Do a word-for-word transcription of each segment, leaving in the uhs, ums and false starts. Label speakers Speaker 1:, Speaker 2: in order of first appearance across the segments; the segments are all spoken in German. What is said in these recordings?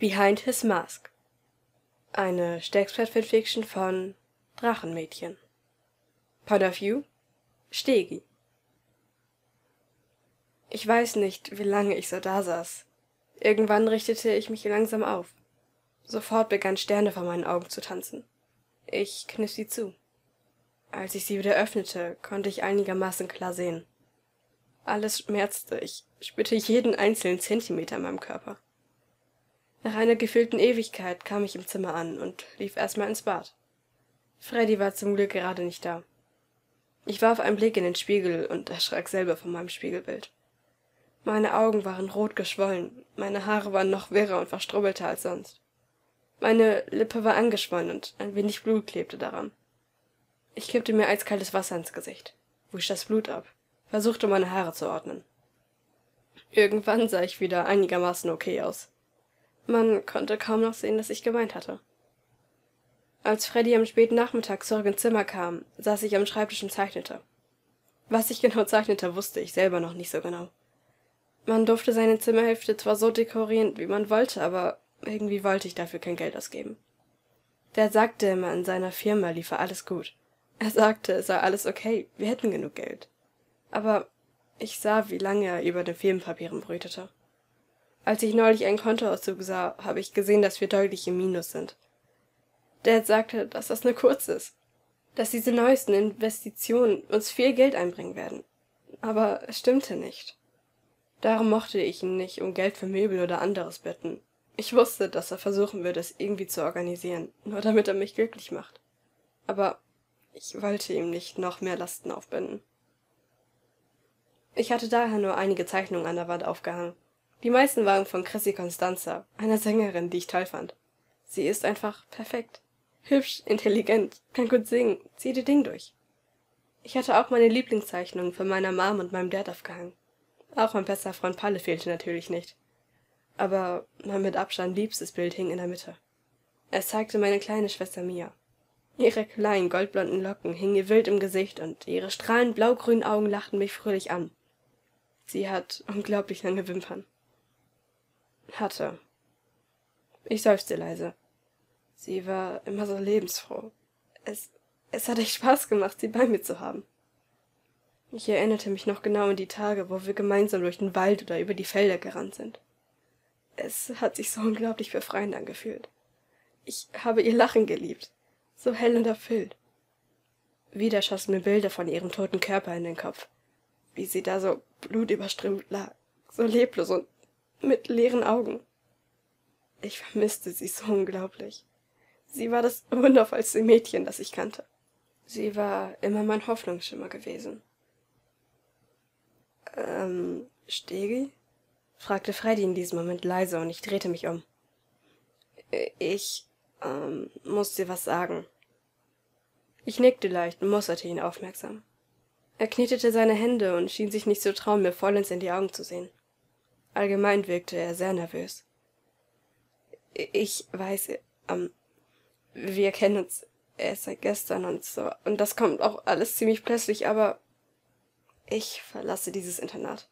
Speaker 1: Behind His Mask. Eine Shakespeare-Fanfiction von Drachenmädchen. Point of View: Stegi. Ich weiß nicht, wie lange ich so dasaß. Irgendwann richtete ich mich langsam auf. Sofort begannen Sterne vor meinen Augen zu tanzen. Ich kniff sie zu. Als ich sie wieder öffnete, konnte ich einigermaßen klar sehen. Alles schmerzte, ich spürte jeden einzelnen Zentimeter in meinem Körper. Nach einer gefühlten Ewigkeit kam ich im Zimmer an und lief erstmal ins Bad. Freddy war zum Glück gerade nicht da. Ich warf einen Blick in den Spiegel und erschrak selber von meinem Spiegelbild. Meine Augen waren rot geschwollen, meine Haare waren noch wirrer und verstrubbelter als sonst. Meine Lippe war angeschwollen und ein wenig Blut klebte daran. Ich kippte mir eiskaltes Wasser ins Gesicht, wusch das Blut ab, versuchte meine Haare zu ordnen. Irgendwann sah ich wieder einigermaßen okay aus. Man konnte kaum noch sehen, dass ich geweint hatte. Als Freddy am späten Nachmittag zurück ins Zimmer kam, saß ich am Schreibtisch und zeichnete. Was ich genau zeichnete, wusste ich selber noch nicht so genau. Man durfte seine Zimmerhälfte zwar so dekorieren, wie man wollte, aber irgendwie wollte ich dafür kein Geld ausgeben. Der sagte immer, in seiner Firma liefe alles gut. Er sagte, es sei alles okay, wir hätten genug Geld. Aber ich sah, wie lange er über den Firmenpapieren brütete. Als ich neulich einen Kontoauszug sah, habe ich gesehen, dass wir deutlich im Minus sind. Dad sagte, dass das nur kurz ist, dass diese neuesten Investitionen uns viel Geld einbringen werden. Aber es stimmte nicht. Darum mochte ich ihn nicht um Geld für Möbel oder anderes bitten. Ich wusste, dass er versuchen würde, es irgendwie zu organisieren, nur damit er mich glücklich macht. Aber ich wollte ihm nicht noch mehr Lasten aufbinden. Ich hatte daher nur einige Zeichnungen an der Wand aufgehangen. Die meisten waren von Chrissy Constanza, einer Sängerin, die ich toll fand. Sie ist einfach perfekt. Hübsch, intelligent, kann gut singen, zieht ihr Ding durch. Ich hatte auch meine Lieblingszeichnungen von meiner Mom und meinem Dad aufgehangen. Auch mein bester Freund Palle fehlte natürlich nicht. Aber mein mit Abstand liebstes Bild hing in der Mitte. Es zeigte meine kleine Schwester Mia. Ihre kleinen goldblonden Locken hingen ihr wild im Gesicht und ihre strahlend blaugrünen Augen lachten mich fröhlich an. Sie hat unglaublich lange Wimpern. Hatte. Ich seufzte leise. Sie war immer so lebensfroh. Es, es hat echt Spaß gemacht, sie bei mir zu haben. Ich erinnerte mich noch genau an die Tage, wo wir gemeinsam durch den Wald oder über die Felder gerannt sind. Es hat sich so unglaublich befreiend angefühlt. Ich habe ihr Lachen geliebt, so hell und erfüllt. Wieder schossen mir Bilder von ihrem toten Körper in den Kopf, wie sie da so blutüberströmt lag, so leblos und mit leeren Augen. Ich vermisste sie so unglaublich. Sie war das wundervollste Mädchen, das ich kannte. Sie war immer mein Hoffnungsschimmer gewesen. Ähm, Stegi? Fragte Freddy in diesem Moment leise und ich drehte mich um. Ich, ähm, muss dir was sagen. Ich nickte leicht und musterte ihn aufmerksam. Er knetete seine Hände und schien sich nicht zu trauen, mir vollends in die Augen zu sehen. Allgemein wirkte er sehr nervös. Ich weiß, ähm, wir kennen uns erst seit gestern und so, und das kommt auch alles ziemlich plötzlich, aber ich verlasse dieses Internat.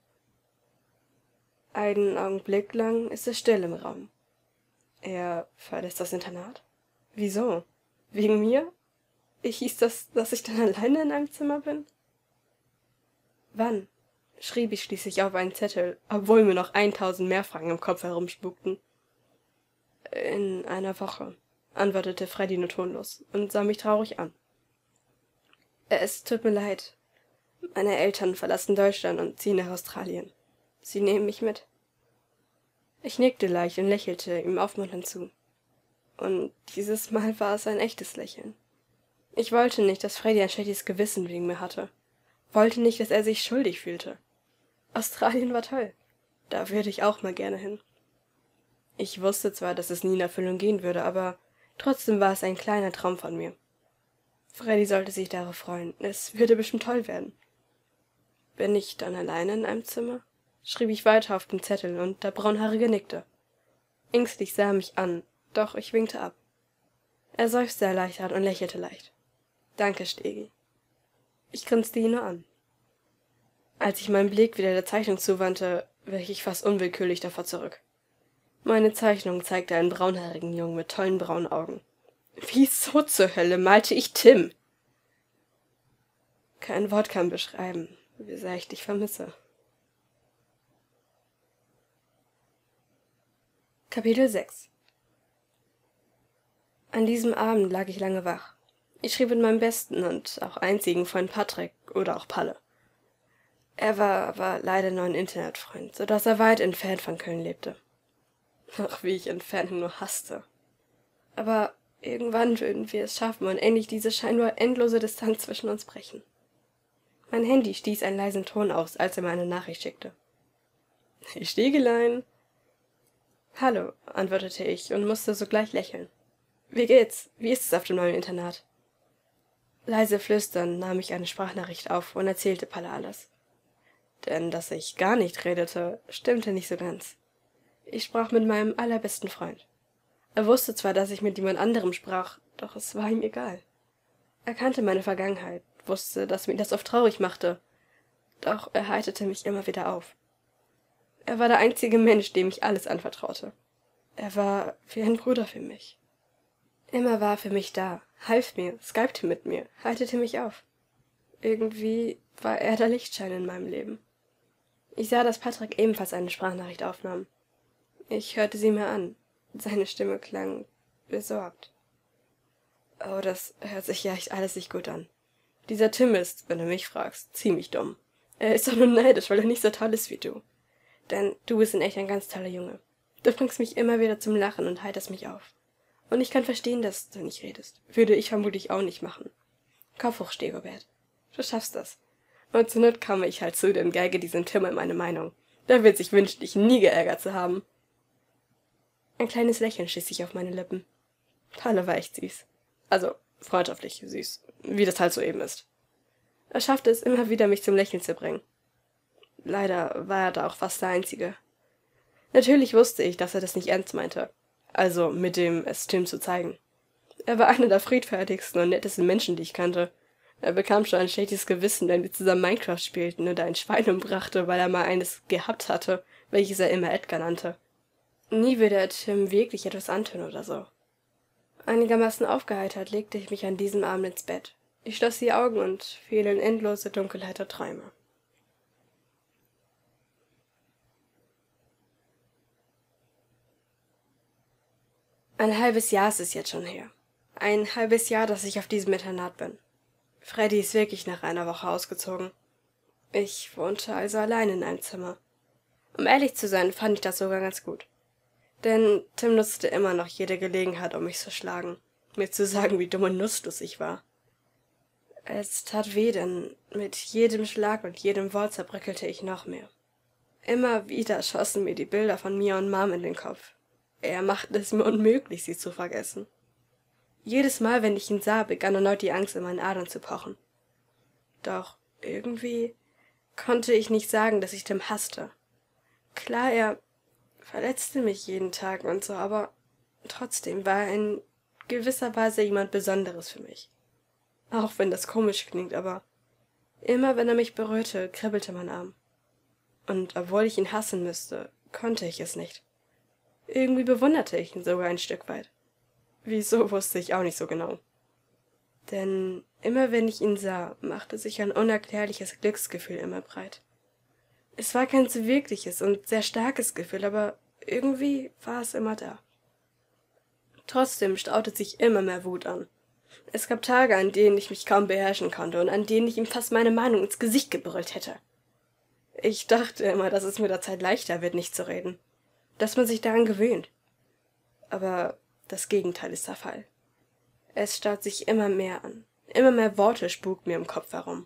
Speaker 1: Einen Augenblick lang ist es still im Raum. Er verlässt das Internat? Wieso? Wegen mir? Hieß das, dass ich dann alleine in einem Zimmer bin? Wann? Schrieb ich schließlich auf einen Zettel, obwohl mir noch eintausend mehr Fragen im Kopf herumspukten. In einer Woche, antwortete Freddy nur tonlos und sah mich traurig an. Es tut mir leid. Meine Eltern verlassen Deutschland und ziehen nach Australien. Sie nehmen mich mit. Ich nickte leicht und lächelte ihm aufmunternd zu. Und dieses Mal war es ein echtes Lächeln. Ich wollte nicht, dass Freddy ein schlechtes Gewissen wegen mir hatte. Wollte nicht, dass er sich schuldig fühlte. Australien war toll. Da würde ich auch mal gerne hin. Ich wusste zwar, dass es nie in Erfüllung gehen würde, aber trotzdem war es ein kleiner Traum von mir. Freddy sollte sich darauf freuen. Es würde bestimmt toll werden. Bin ich dann alleine in einem Zimmer? Schrieb ich weiter auf dem Zettel, und der Braunhaarige nickte. Ängstlich sah er mich an, doch ich winkte ab. Er seufzte erleichtert und lächelte leicht. Danke, Stegi. Ich grinste ihn nur an. Als ich meinen Blick wieder der Zeichnung zuwandte, wich ich fast unwillkürlich davor zurück. Meine Zeichnung zeigte einen braunhaarigen Jungen mit tollen braunen Augen. Wieso zur Hölle malte ich Tim? Kein Wort kann beschreiben, wie sehr ich dich vermisse. Kapitel sechs. An diesem Abend lag ich lange wach. Ich schrieb mit meinem besten und auch einzigen Freund Patrick oder auch Palle. Er war aber leider nur ein Internetfreund, so dass er weit entfernt von Köln lebte. Ach, wie ich Entfernung nur hasste. Aber irgendwann würden wir es schaffen und endlich diese scheinbar endlose Distanz zwischen uns brechen. Mein Handy stieß einen leisen Ton aus, als er mir eine Nachricht schickte. »Hey Stiegelein!« »Hallo«, antwortete ich und musste sogleich lächeln. »Wie geht's? Wie ist es auf dem neuen Internat?« Leise flüsternd nahm ich eine Sprachnachricht auf und erzählte Palle alles. Denn dass ich gar nicht redete, stimmte nicht so ganz. Ich sprach mit meinem allerbesten Freund. Er wusste zwar, dass ich mit jemand anderem sprach, doch es war ihm egal. Er kannte meine Vergangenheit, wusste, dass mich das oft traurig machte, doch er heiterte mich immer wieder auf. Er war der einzige Mensch, dem ich alles anvertraute. Er war wie ein Bruder für mich. Immer war er für mich da, half mir, skypte mit mir, heiterte mich auf. Irgendwie war er der Lichtschein in meinem Leben. Ich sah, dass Patrick ebenfalls eine Sprachnachricht aufnahm. Ich hörte sie mir an. Seine Stimme klang besorgt. Oh, das hört sich ja echt alles nicht gut an. Dieser Tim ist, wenn du mich fragst, ziemlich dumm. Er ist doch nur neidisch, weil er nicht so toll ist wie du. Denn du bist in echt ein ganz toller Junge. Du bringst mich immer wieder zum Lachen und heiterst mich auf. Und ich kann verstehen, dass du nicht redest. Würde ich vermutlich auch nicht machen. Kopf hoch, Stegobert. Du schaffst das. Und zur Not komme ich halt zu dir und geige diesem Tim in meine Meinung. Der wird sich wünschen, dich nie geärgert zu haben. Ein kleines Lächeln stieß sich auf meine Lippen. Palle war echt süß. Also, freundschaftlich süß, wie das halt so eben ist. Er schaffte es immer wieder, mich zum Lächeln zu bringen. Leider war er da auch fast der Einzige. Natürlich wusste ich, dass er das nicht ernst meinte. Also mit dem es Tim zu zeigen. Er war einer der friedfertigsten und nettesten Menschen, die ich kannte. Er bekam schon ein schlechtes Gewissen, wenn wir zusammen Minecraft spielten und ein Schwein umbrachte, weil er mal eines gehabt hatte, welches er immer Edgar nannte. Nie würde er Tim wirklich etwas antun oder so. Einigermaßen aufgeheitert legte ich mich an diesem Abend ins Bett. Ich schloss die Augen und fiel in endlose Dunkelheit der Träume. Ein halbes Jahr ist es jetzt schon her. Ein halbes Jahr, dass ich auf diesem Internat bin. Freddy ist wirklich nach einer Woche ausgezogen. Ich wohnte also allein in einem Zimmer. Um ehrlich zu sein, fand ich das sogar ganz gut. Denn Tim nutzte immer noch jede Gelegenheit, um mich zu schlagen, mir zu sagen, wie dumm und nutzlos ich war. Es tat weh, denn mit jedem Schlag und jedem Wort zerbröckelte ich noch mehr. Immer wieder schossen mir die Bilder von mir und Mom in den Kopf. Er machte es mir unmöglich, sie zu vergessen. Jedes Mal, wenn ich ihn sah, begann erneut die Angst in meinen Adern zu pochen. Doch irgendwie konnte ich nicht sagen, dass ich Tim hasste. Klar, er verletzte mich jeden Tag und so, aber trotzdem war er in gewisser Weise jemand Besonderes für mich. Auch wenn das komisch klingt, aber immer wenn er mich berührte, kribbelte mein Arm. Und obwohl ich ihn hassen müsste, konnte ich es nicht. Irgendwie bewunderte ich ihn sogar ein Stück weit. Wieso, wusste ich auch nicht so genau. Denn immer wenn ich ihn sah, machte sich ein unerklärliches Glücksgefühl immer breit. Es war kein so wirkliches und sehr starkes Gefühl, aber irgendwie war es immer da. Trotzdem staute sich immer mehr Wut an. Es gab Tage, an denen ich mich kaum beherrschen konnte und an denen ich ihm fast meine Meinung ins Gesicht gebrüllt hätte. Ich dachte immer, dass es mit der Zeit leichter wird, nicht zu reden, dass man sich daran gewöhnt. Aber das Gegenteil ist der Fall. Es staut sich immer mehr an, immer mehr Worte spukten mir im Kopf herum.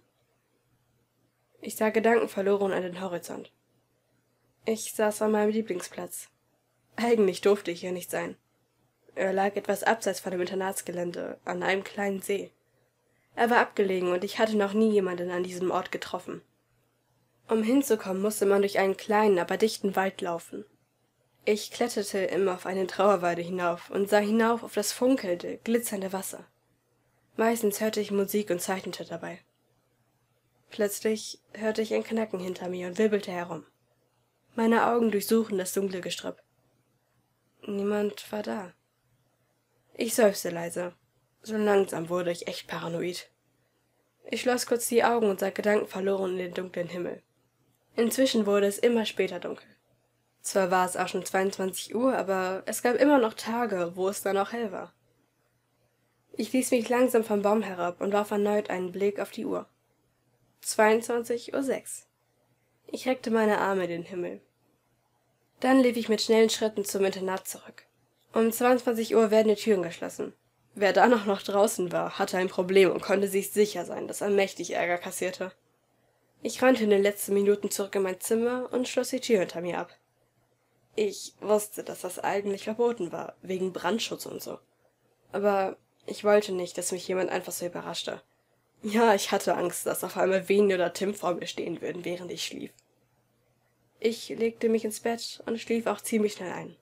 Speaker 1: Ich sah gedankenverloren an den Horizont. Ich saß an meinem Lieblingsplatz. Eigentlich durfte ich hier nicht sein. Er lag etwas abseits von dem Internatsgelände, an einem kleinen See. Er war abgelegen und ich hatte noch nie jemanden an diesem Ort getroffen. Um hinzukommen, musste man durch einen kleinen, aber dichten Wald laufen. Ich kletterte immer auf eine Trauerweide hinauf und sah hinauf auf das funkelnde, glitzernde Wasser. Meistens hörte ich Musik und zeichnete dabei. Plötzlich hörte ich ein Knacken hinter mir und wirbelte herum. Meine Augen durchsuchten das dunkle Gestrüpp. Niemand war da. Ich seufzte leise. So langsam wurde ich echt paranoid. Ich schloss kurz die Augen und sah gedankenverloren in den dunklen Himmel. Inzwischen wurde es immer später dunkel. Zwar war es auch schon zweiundzwanzig Uhr, aber es gab immer noch Tage, wo es dann auch hell war. Ich ließ mich langsam vom Baum herab und warf erneut einen Blick auf die Uhr. zweiundzwanzig Uhr sechs. Ich reckte meine Arme in den Himmel. Dann lief ich mit schnellen Schritten zum Internat zurück. Um zweiundzwanzig Uhr werden die Türen geschlossen. Wer dann auch noch draußen war, hatte ein Problem und konnte sich sicher sein, dass er mächtig Ärger kassierte. Ich rannte in den letzten Minuten zurück in mein Zimmer und schloss die Tür hinter mir ab. Ich wusste, dass das eigentlich verboten war, wegen Brandschutz und so. Aber ich wollte nicht, dass mich jemand einfach so überraschte. Ja, ich hatte Angst, dass auf einmal Veni oder Tim vor mir stehen würden, während ich schlief. Ich legte mich ins Bett und schlief auch ziemlich schnell ein.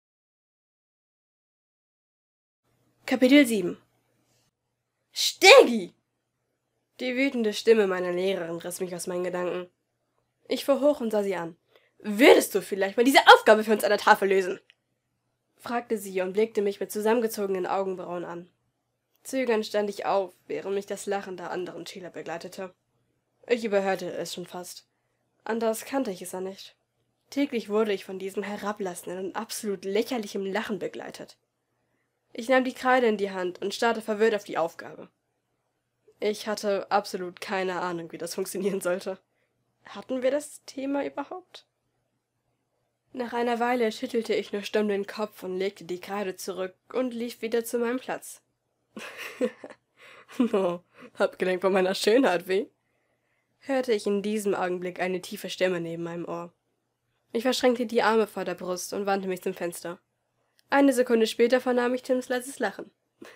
Speaker 1: Kapitel sieben. Stegi! Die wütende Stimme meiner Lehrerin riss mich aus meinen Gedanken. Ich fuhr hoch und sah sie an. »Würdest du vielleicht mal diese Aufgabe für uns an der Tafel lösen?« fragte sie und blickte mich mit zusammengezogenen Augenbrauen an. Zögernd stand ich auf, während mich das Lachen der anderen Schüler begleitete. Ich überhörte es schon fast. Anders kannte ich es ja nicht. Täglich wurde ich von diesem herablassenden und absolut lächerlichem Lachen begleitet. Ich nahm die Kreide in die Hand und starrte verwirrt auf die Aufgabe. Ich hatte absolut keine Ahnung, wie das funktionieren sollte. Hatten wir das Thema überhaupt? Nach einer Weile schüttelte ich nur stumm den Kopf und legte die Kreide zurück und lief wieder zu meinem Platz. »No, abgelenkt von meiner Schönheit, wie?« hörte ich in diesem Augenblick eine tiefe Stimme neben meinem Ohr. Ich verschränkte die Arme vor der Brust und wandte mich zum Fenster. Eine Sekunde später vernahm ich Tims leises Lachen.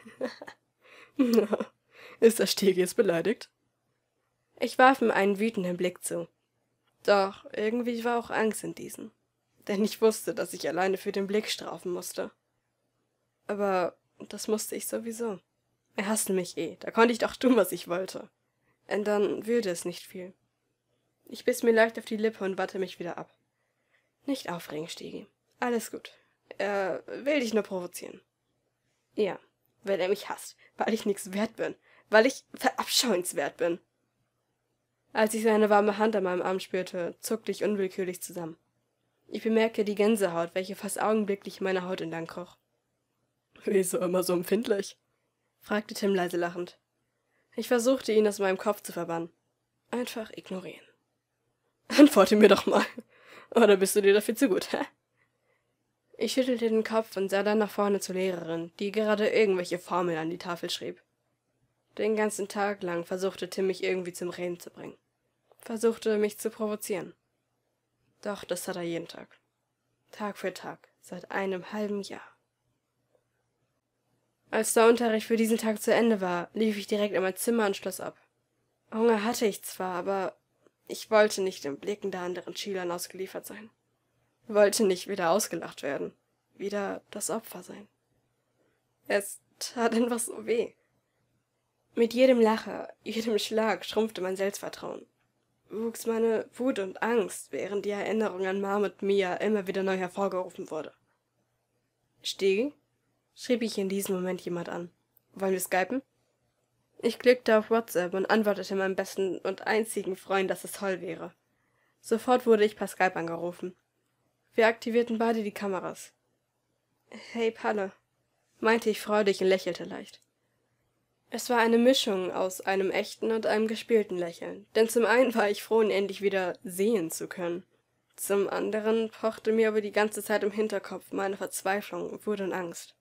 Speaker 1: »Ist der Stegi jetzt beleidigt?« Ich warf ihm einen wütenden Blick zu. Doch irgendwie war auch Angst in diesem. Denn ich wusste, dass ich alleine für den Blick strafen musste. Aber das musste ich sowieso. Er hasste mich eh, da konnte ich doch tun, was ich wollte. Und dann würde es nicht viel. Ich biss mir leicht auf die Lippe und wandte mich wieder ab. Nicht aufregen, Stegi. Alles gut. Er will dich nur provozieren. Ja, weil er mich hasst, weil ich nichts wert bin, weil ich verabscheuenswert bin. Als ich seine warme Hand an meinem Arm spürte, zuckte ich unwillkürlich zusammen. Ich bemerkte die Gänsehaut, welche fast augenblicklich meiner Haut entlang kroch. »Wieso immer so empfindlich?« fragte Tim leise lachend. Ich versuchte, ihn aus meinem Kopf zu verbannen. Einfach ignorieren. »Antworte mir doch mal. Oder bist du dir dafür zu gut, hä?« Ich schüttelte den Kopf und sah dann nach vorne zur Lehrerin, die gerade irgendwelche Formeln an die Tafel schrieb. Den ganzen Tag lang versuchte Tim, mich irgendwie zum Reden zu bringen. Versuchte, mich zu provozieren. Doch das tat er jeden Tag. Tag für Tag, seit einem halben Jahr. Als der Unterricht für diesen Tag zu Ende war, lief ich direkt in mein Zimmer und schloss ab. Hunger hatte ich zwar, aber ich wollte nicht den Blicken der anderen Schülern ausgeliefert sein. Wollte nicht wieder ausgelacht werden, wieder das Opfer sein. Es tat einfach so weh. Mit jedem Lacher, jedem Schlag schrumpfte mein Selbstvertrauen. Wuchs meine Wut und Angst, während die Erinnerung an Mom und Mia immer wieder neu hervorgerufen wurde. »Stegi?« schrieb ich in diesem Moment jemand an. »Wollen wir skypen?« Ich klickte auf WhatsApp und antwortete meinem besten und einzigen Freund, dass es toll wäre. Sofort wurde ich per Skype angerufen. Wir aktivierten beide die Kameras. »Hey, Palle«, meinte ich freudig und lächelte leicht. Es war eine Mischung aus einem echten und einem gespielten Lächeln, denn zum einen war ich froh, ihn endlich wieder sehen zu können. Zum anderen pochte mir aber die ganze Zeit im Hinterkopf meine Verzweiflung, Wut und Angst.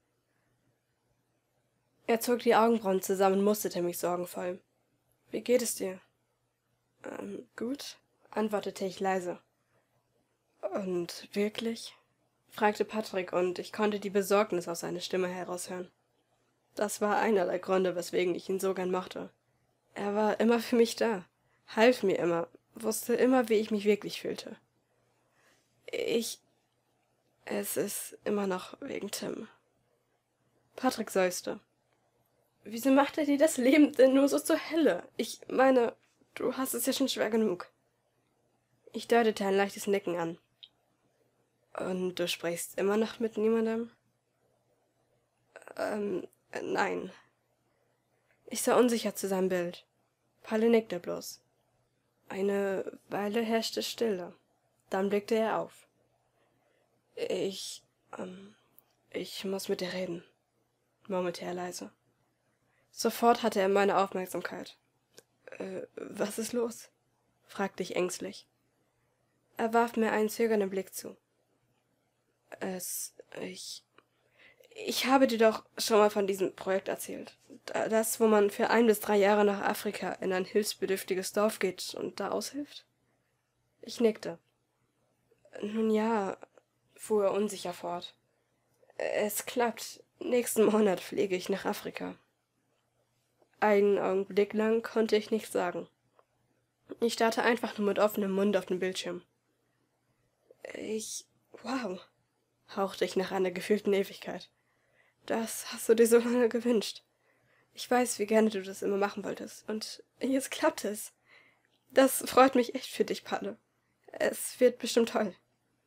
Speaker 1: Er zog die Augenbrauen zusammen und musterte mich sorgenvoll. »Wie geht es dir?« »Ähm, gut«, antwortete ich leise. »Und wirklich?« fragte Patrick, und ich konnte die Besorgnis aus seiner Stimme heraushören. Das war einer der Gründe, weswegen ich ihn so gern mochte. Er war immer für mich da, half mir immer, wusste immer, wie ich mich wirklich fühlte. Ich... Es ist immer noch wegen Tim. Patrick seufzte. »Wieso macht er dir das Leben denn nur so zur Hölle? Ich meine, du hast es ja schon schwer genug.« Ich deutete ein leichtes Nicken an. Und du sprichst immer noch mit niemandem? Ähm, nein. Ich sah unsicher zu seinem Bild. Palle nickte bloß. Eine Weile herrschte Stille. Dann blickte er auf. Ich, ähm, ich muss mit dir reden, murmelte er leise. Sofort hatte er meine Aufmerksamkeit. Äh, was ist los? Fragte ich ängstlich. Er warf mir einen zögernden Blick zu. Es, ich, ich habe dir doch schon mal von diesem Projekt erzählt. Das, wo man für ein bis drei Jahre nach Afrika in ein hilfsbedürftiges Dorf geht und da aushilft? Ich nickte. Nun ja, fuhr er unsicher fort. Es klappt. Nächsten Monat fliege ich nach Afrika. Einen Augenblick lang konnte ich nichts sagen. Ich starrte einfach nur mit offenem Mund auf den Bildschirm. Ich... Wow, hauchte ich nach einer gefühlten Ewigkeit. Das hast du dir so lange gewünscht. Ich weiß, wie gerne du das immer machen wolltest. Und jetzt klappt es. Das freut mich echt für dich, Palle. Es wird bestimmt toll.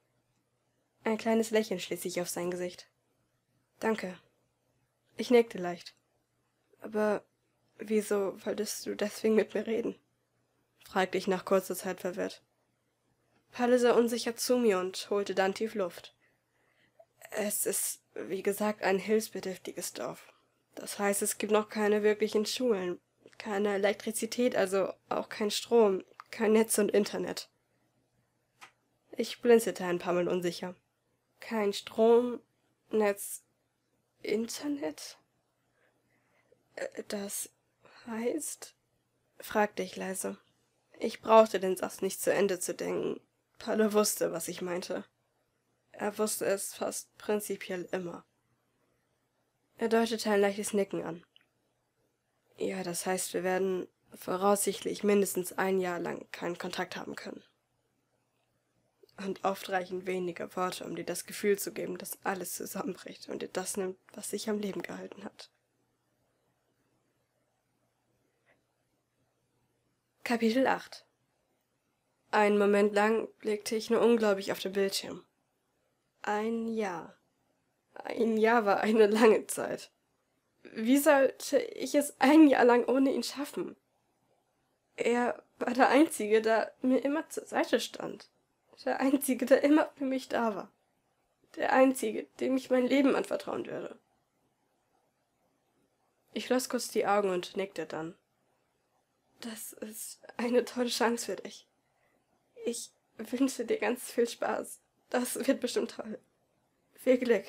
Speaker 1: Ein kleines Lächeln schlich sich auf sein Gesicht. Danke. Ich nickte leicht. Aber wieso wolltest du deswegen mit mir reden? Fragte ich nach kurzer Zeit verwirrt. Palle sah unsicher zu mir und holte dann tief Luft. Es ist, wie gesagt, ein hilfsbedürftiges Dorf. Das heißt, es gibt noch keine wirklichen Schulen, keine Elektrizität, also auch kein Strom, kein Netz und Internet. Ich blinzelte ein paar Mal unsicher. Kein Strom, Netz, Internet? Äh, Das heißt? Fragte ich leise. Ich brauchte den Satz nicht zu Ende zu denken. Palle wusste, was ich meinte. Er wusste es fast prinzipiell immer. Er deutete ein leichtes Nicken an. Ja, das heißt, wir werden voraussichtlich mindestens ein Jahr lang keinen Kontakt haben können. Und oft reichen wenige Worte, um dir das Gefühl zu geben, dass alles zusammenbricht und dir das nimmt, was sich am Leben gehalten hat. Kapitel acht. Einen Moment lang blickte ich nur ungläubig auf den Bildschirm. Ein Jahr. Ein Jahr war eine lange Zeit. Wie sollte ich es ein Jahr lang ohne ihn schaffen? Er war der Einzige, der mir immer zur Seite stand. Der Einzige, der immer für mich da war. Der Einzige, dem ich mein Leben anvertrauen würde. Ich schloss kurz die Augen und nickte dann. Das ist eine tolle Chance für dich. Ich wünsche dir ganz viel Spaß. Das wird bestimmt toll. Viel Glück.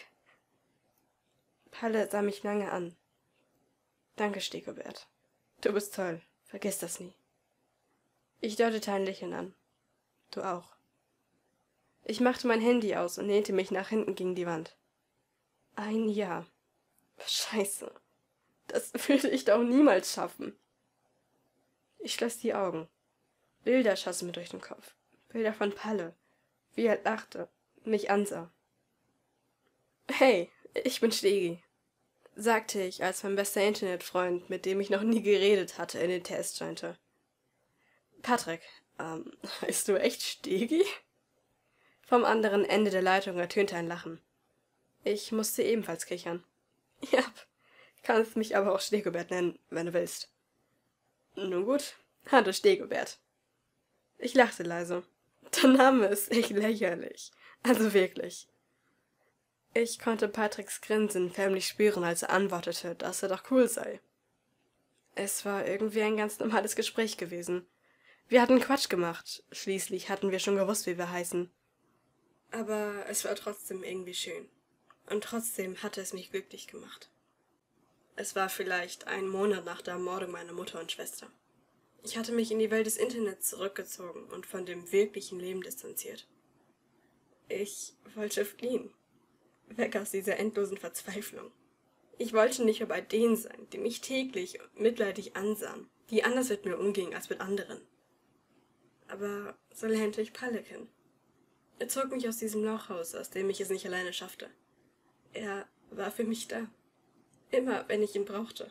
Speaker 1: Palle sah mich lange an. Danke, Stegobert. Du bist toll. Vergiss das nie. Ich deutete ein Lächeln an. Du auch. Ich machte mein Handy aus und lehnte mich nach hinten gegen die Wand. Ein Jahr. Scheiße. Das würde ich doch niemals schaffen. Ich schloss die Augen. Bilder schossen mir durch den Kopf. Bilder von Palle, wie er lachte, mich ansah. Hey, ich bin Stegi, sagte ich, als mein bester Internetfreund, mit dem ich noch nie geredet hatte, in den Test scheinte. Patrick, ähm, heißt du echt Stegi? Vom anderen Ende der Leitung ertönte ein Lachen. Ich musste ebenfalls kichern. Ja, kannst mich aber auch Stegobert nennen, wenn du willst. Nun gut, hallo Stegobert. Ich lachte leise. Der Name ist echt lächerlich. Also wirklich. Ich konnte Patricks Grinsen förmlich spüren, als er antwortete, dass er doch cool sei. Es war irgendwie ein ganz normales Gespräch gewesen. Wir hatten Quatsch gemacht. Schließlich hatten wir schon gewusst, wie wir heißen. Aber es war trotzdem irgendwie schön. Und trotzdem hatte es mich glücklich gemacht. Es war vielleicht ein Monat nach der Ermordung meiner Mutter und Schwester. Ich hatte mich in die Welt des Internets zurückgezogen und von dem wirklichen Leben distanziert. Ich wollte fliehen. Weg aus dieser endlosen Verzweiflung. Ich wollte nicht mehr bei denen sein, die mich täglich und mitleidig ansahen, die anders mit mir umgingen als mit anderen. Aber so lernte ich Palle kennen. Er zog mich aus diesem Lochhaus, aus dem ich es nicht alleine schaffte. Er war für mich da. Immer, wenn ich ihn brauchte.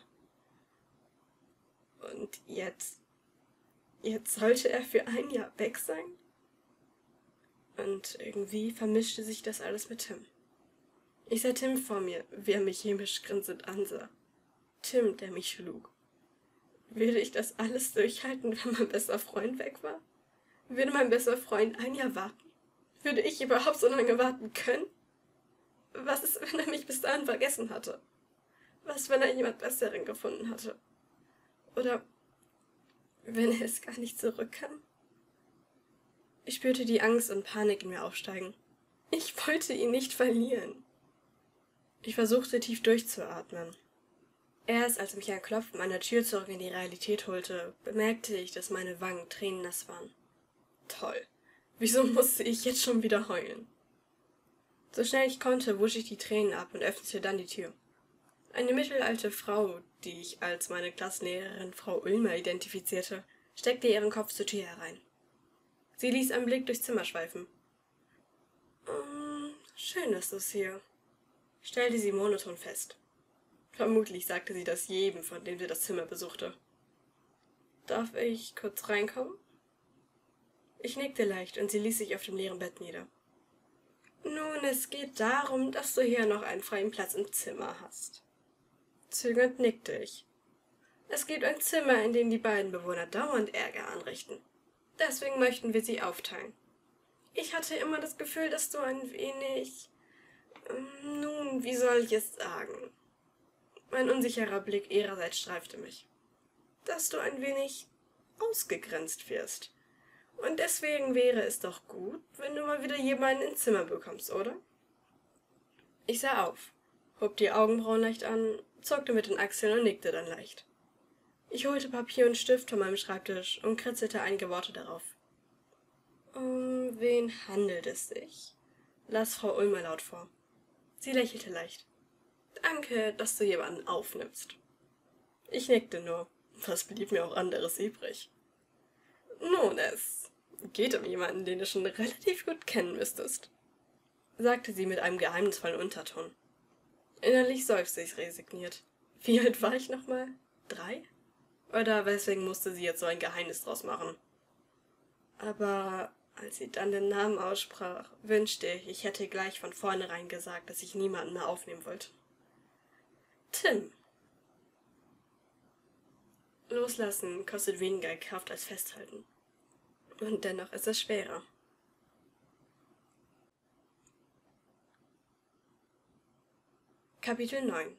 Speaker 1: Und jetzt... Jetzt sollte er für ein Jahr weg sein? Und irgendwie vermischte sich das alles mit Tim. Ich sah Tim vor mir, wie er mich hämisch grinsend ansah. Tim, der mich schlug. Würde ich das alles durchhalten, wenn mein bester Freund weg war? Würde mein bester Freund ein Jahr warten? Würde ich überhaupt so lange warten können? Was ist, wenn er mich bis dahin vergessen hatte? Was, wenn er jemand Besseren gefunden hatte? Oder wenn er es gar nicht zurückkam? Ich spürte die Angst und Panik in mir aufsteigen. Ich wollte ihn nicht verlieren. Ich versuchte tief durchzuatmen. Erst als mich ein Klopfen an der Tür zurück in die Realität holte, bemerkte ich, dass meine Wangen tränennass waren. Toll. Wieso musste ich jetzt schon wieder heulen? So schnell ich konnte, wusch ich die Tränen ab und öffnete dann die Tür. Eine mittelalte Frau, die ich als meine Klassenlehrerin Frau Ulmer identifizierte, steckte ihren Kopf zur Tür herein. Sie ließ einen Blick durchs Zimmer schweifen. Um, schön ist es hier, stellte sie monoton fest. Vermutlich sagte sie das jedem, von dem sie das Zimmer besuchte. Darf ich kurz reinkommen? Ich nickte leicht und sie ließ sich auf dem leeren Bett nieder. Nun, es geht darum, dass du hier noch einen freien Platz im Zimmer hast. Zögernd nickte ich. Es gibt ein Zimmer, in dem die beiden Bewohner dauernd Ärger anrichten. Deswegen möchten wir sie aufteilen. Ich hatte immer das Gefühl, dass du ein wenig... Nun, wie soll ich es sagen? Mein unsicherer Blick ihrerseits streifte mich. Dass du ein wenig ausgegrenzt wirst. Und deswegen wäre es doch gut, wenn du mal wieder jemanden ins Zimmer bekommst, oder? Ich sah auf, hob die Augenbrauen leicht an, zuckte mit den Achseln und nickte dann leicht. Ich holte Papier und Stift von meinem Schreibtisch und kritzelte einige Worte darauf. Um wen handelt es sich? Las Frau Ulmer laut vor. Sie lächelte leicht. Danke, dass du jemanden aufnimmst. Ich nickte nur. Was blieb mir auch anderes übrig? Nun, es geht um jemanden, den du schon relativ gut kennen müsstest, sagte sie mit einem geheimnisvollen Unterton. Innerlich seufzte ich resigniert. Wie alt war ich nochmal? Drei? Oder weswegen musste sie jetzt so ein Geheimnis draus machen? Aber als sie dann den Namen aussprach, wünschte ich, ich hätte gleich von vornherein gesagt, dass ich niemanden mehr aufnehmen wollte. Tim. Loslassen kostet weniger Kraft als Festhalten. Und dennoch ist es schwerer. Kapitel neun.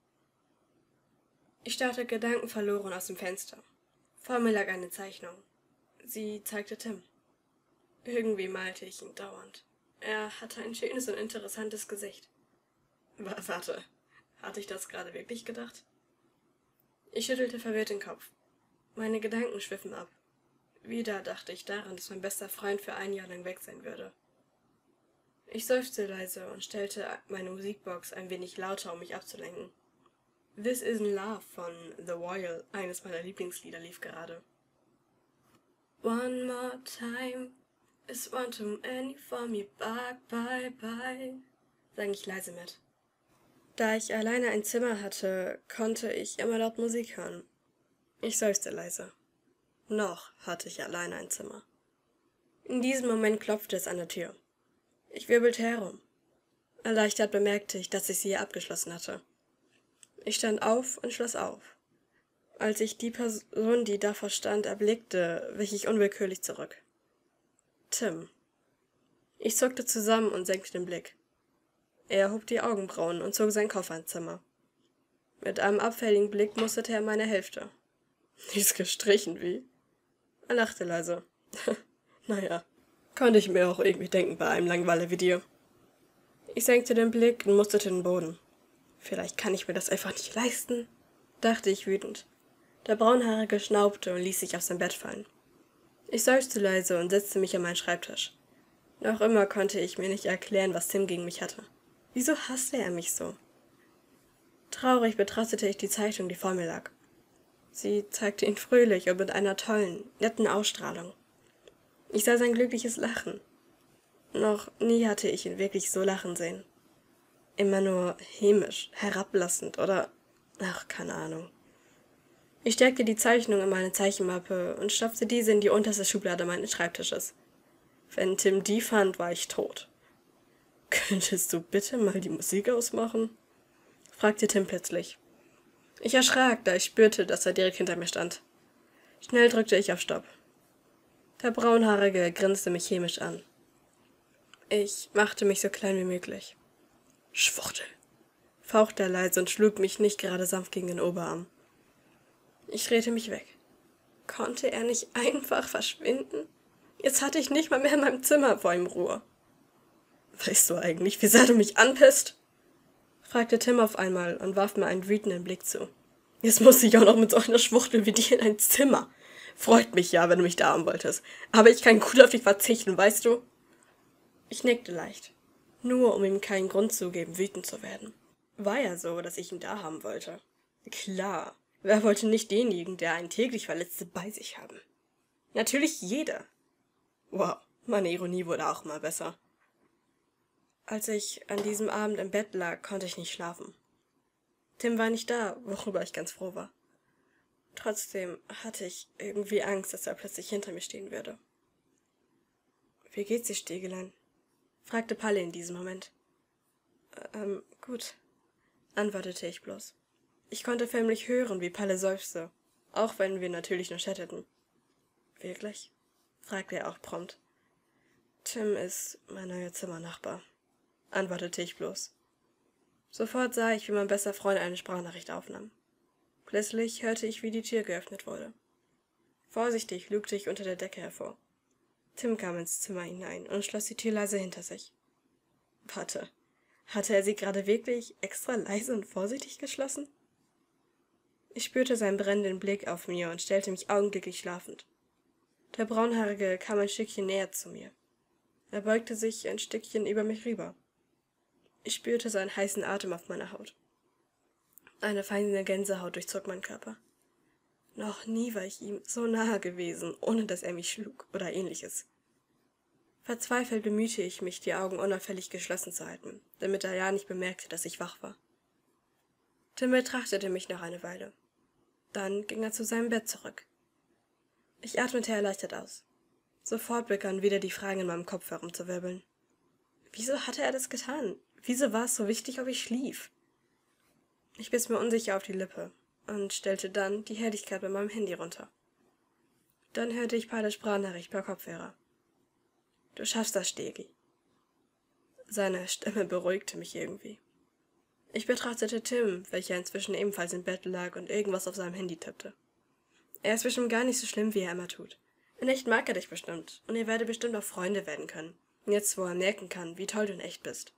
Speaker 1: Ich starrte gedankenverloren aus dem Fenster. Vor mir lag eine Zeichnung. Sie zeigte Tim. Irgendwie malte ich ihn dauernd. Er hatte ein schönes und interessantes Gesicht. W- Warte, hatte ich das gerade wirklich gedacht? Ich schüttelte verwirrt den Kopf. Meine Gedanken schwiffen ab. Wieder dachte ich daran, dass mein bester Freund für ein Jahr lang weg sein würde. Ich seufzte leise und stellte meine Musikbox ein wenig lauter, um mich abzulenken. This Isn't Love von The Royal, eines meiner Lieblingslieder, lief gerade. One more time, is one too many for me, bye, bye, bye, sang ich leise mit. Da ich alleine ein Zimmer hatte, konnte ich immer laut Musik hören. Ich seufzte leise. Noch hatte ich alleine ein Zimmer. In diesem Moment klopfte es an der Tür. Ich wirbelte herum. Erleichtert bemerkte ich, dass ich sie abgeschlossen hatte. Ich stand auf und schloss auf. Als ich die Person, die davor stand, erblickte, wich ich unwillkürlich zurück. Tim. Ich zuckte zusammen und senkte den Blick. Er hob die Augenbrauen und zog seinen Koffer ins Zimmer. Mit einem abfälligen Blick musterte er meine Hälfte. Die ist gestrichen, wie? Er lachte leise. Naja, konnte ich mir auch irgendwie denken bei einem Langweiler wie dir. Ich senkte den Blick und musterte den Boden. Vielleicht kann ich mir das einfach nicht leisten, dachte ich wütend. Der Braunhaarige schnaubte und ließ sich auf sein Bett fallen. Ich seufzte leise und setzte mich an meinen Schreibtisch. Noch immer konnte ich mir nicht erklären, was Tim gegen mich hatte. Wieso hasste er mich so? Traurig betrachtete ich die Zeitung, die vor mir lag. Sie zeigte ihn fröhlich und mit einer tollen, netten Ausstrahlung. Ich sah sein glückliches Lachen. Noch nie hatte ich ihn wirklich so lachen sehen. Immer nur hämisch, herablassend oder... ach, keine Ahnung. Ich steckte die Zeichnung in meine Zeichenmappe und stopfte diese in die unterste Schublade meines Schreibtisches.
Speaker 2: Wenn Tim die fand, war ich tot. »Könntest du bitte mal die Musik ausmachen?« fragte Tim plötzlich. Ich erschrak, da ich spürte, dass er direkt hinter mir stand. Schnell drückte ich auf Stopp. Der Braunhaarige grinste mich hämisch an. Ich machte mich so klein wie möglich. »Schwuchtel«, fauchte er leise und schlug mich nicht gerade sanft gegen den Oberarm. Ich drehte mich weg. Konnte er nicht einfach verschwinden? Jetzt hatte ich nicht mal mehr in meinem Zimmer vor ihm Ruhe. »Weißt du eigentlich, wie sehr du mich anpisst?« fragte Tim auf einmal und warf mir einen wütenden Blick zu. »Jetzt musste ich auch noch mit so einer Schwuchtel wie dir in ein Zimmer. Freut mich ja, wenn du mich da haben wolltest. Aber ich kann gut auf dich verzichten, weißt du?« Ich nickte leicht, nur um ihm keinen Grund zu geben, wütend zu werden. War ja so, dass ich ihn da haben wollte. Klar, wer wollte nicht denjenigen, der einen täglich Verletzte, bei sich haben? Natürlich jeder. Wow, meine Ironie wurde auch mal besser. Als ich an diesem Abend im Bett lag, konnte ich nicht schlafen. Tim war nicht da, worüber ich ganz froh war. Trotzdem hatte ich irgendwie Angst, dass er plötzlich hinter mir stehen würde. »Wie geht's dir, Stiegelein?« fragte Palle in diesem Moment. »Ähm, gut«, antwortete ich bloß. Ich konnte förmlich hören, wie Palle seufzte, auch wenn wir natürlich nur chatteten. »Wirklich?« fragte er auch prompt. »Tim ist mein neuer Zimmernachbar«, antwortete ich bloß. Sofort sah ich, wie mein bester Freund eine Sprachnachricht aufnahm. Plötzlich hörte ich, wie die Tür geöffnet wurde. Vorsichtig lugte ich unter der Decke hervor. Tim kam ins Zimmer hinein und schloss die Tür leise hinter sich. Warte, hatte er sie gerade wirklich extra leise und vorsichtig geschlossen? Ich spürte seinen brennenden Blick auf mir und stellte mich augenblicklich schlafend. Der Braunhaarige kam ein Stückchen näher zu mir. Er beugte sich ein Stückchen über mich rüber. Ich spürte seinen heißen Atem auf meiner Haut. Eine feine Gänsehaut durchzog meinen Körper. Noch nie war ich ihm so nahe gewesen, ohne dass er mich schlug oder ähnliches. Verzweifelt bemühte ich mich, die Augen unauffällig geschlossen zu halten, damit er ja nicht bemerkte, dass ich wach war. Tim betrachtete mich noch eine Weile. Dann ging er zu seinem Bett zurück. Ich atmete erleichtert aus. Sofort begannen wieder die Fragen in meinem Kopf herumzuwirbeln. Wieso hatte er das getan? Wieso war es so wichtig, ob ich schlief? Ich biss mir unsicher auf die Lippe und stellte dann die Helligkeit bei meinem Handy runter. Dann hörte ich Pales Sprachnachricht per Kopfhörer. »Du schaffst das, Stegi.« Seine Stimme beruhigte mich irgendwie. Ich betrachtete Tim, welcher inzwischen ebenfalls im Bett lag und irgendwas auf seinem Handy tippte. Er ist bestimmt gar nicht so schlimm, wie er immer tut. In echt mag er dich bestimmt, und ihr werdet bestimmt auch Freunde werden können, jetzt wo er merken kann, wie toll du in echt bist.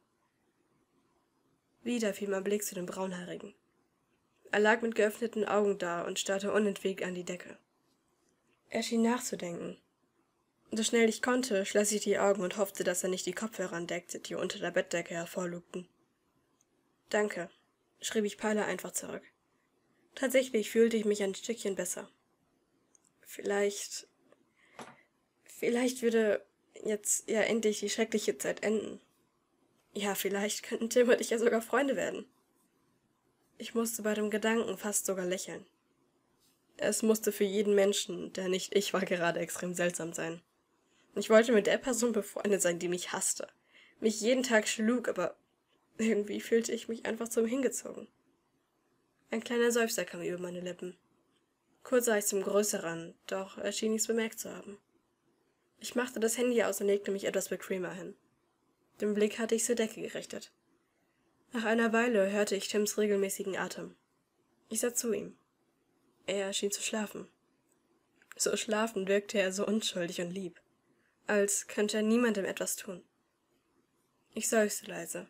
Speaker 2: Wieder fiel mein Blick zu dem Braunhaarigen. Er lag mit geöffneten Augen da und starrte unentwegt an die Decke. Er schien nachzudenken. So schnell ich konnte, schloss ich die Augen und hoffte, dass er nicht die Kopfhörer entdeckte, die unter der Bettdecke hervorlugten. »Danke«, schrieb ich Palle einfach zurück. Tatsächlich fühlte ich mich ein Stückchen besser. Vielleicht, vielleicht würde jetzt ja endlich die schreckliche Zeit enden. Ja, vielleicht könnten Tim und ich ja sogar Freunde werden. Ich musste bei dem Gedanken fast sogar lächeln. Es musste für jeden Menschen, der nicht ich war, gerade extrem seltsam sein. Ich wollte mit der Person befreundet sein, die mich hasste, mich jeden Tag schlug, aber irgendwie fühlte ich mich einfach zu ihm hingezogen. Ein kleiner Seufzer kam über meine Lippen. Kurz sah ich zum Größeren, doch er schien nichts bemerkt zu haben. Ich machte das Handy aus und legte mich etwas bequemer hin. Den Blick hatte ich zur Decke gerichtet. Nach einer Weile hörte ich Tims regelmäßigen Atem. Ich sah zu ihm. Er schien zu schlafen. So schlafend wirkte er so unschuldig und lieb, als könnte er niemandem etwas tun. Ich seufzte leise.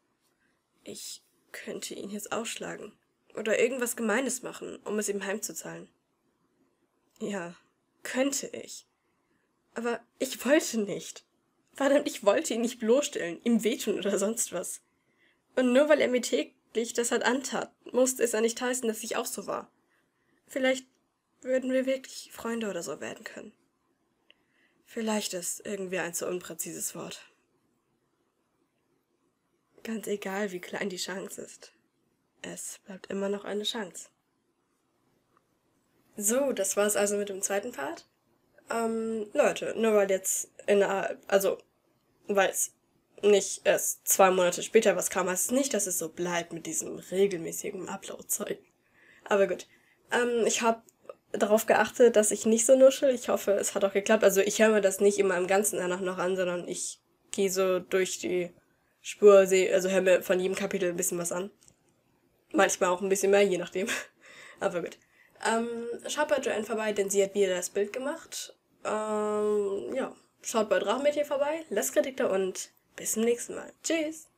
Speaker 2: Ich könnte ihn jetzt ausschlagen oder irgendwas Gemeines machen, um es ihm heimzuzahlen. Ja, könnte ich. Aber ich wollte nicht. Verdammt, ich wollte ihn nicht bloßstellen, ihm wehtun oder sonst was. Und nur weil er mir täglich das halt antat, musste es ja nicht heißen, dass ich auch so war. Vielleicht würden wir wirklich Freunde oder so werden können. Vielleicht ist irgendwie ein zu unpräzises Wort. Ganz egal, wie klein die Chance ist. Es bleibt immer noch eine Chance. So, das war's also mit dem zweiten Part. Ähm, Leute, nur weil jetzt innerhalb, also, weil es nicht erst zwei Monate später was kam, heißt es nicht, dass es so bleibt mit diesem regelmäßigen Upload-Zeug. Aber gut. Ähm, ich habe darauf geachtet, dass ich nicht so nuschel. Ich hoffe, es hat auch geklappt. Also ich höre mir das nicht immer im Ganzen danach noch an, sondern ich gehe so durch die Spur, sehe, also höre mir von jedem Kapitel ein bisschen was an. Manchmal auch ein bisschen mehr, je nachdem. Aber gut. Ähm, schaut bei Joanne vorbei, denn sie hat wieder das Bild gemacht. Ähm, ja. Schaut bei Drachenmädchen vorbei, lasst Kritik da und bis zum nächsten Mal. Tschüss!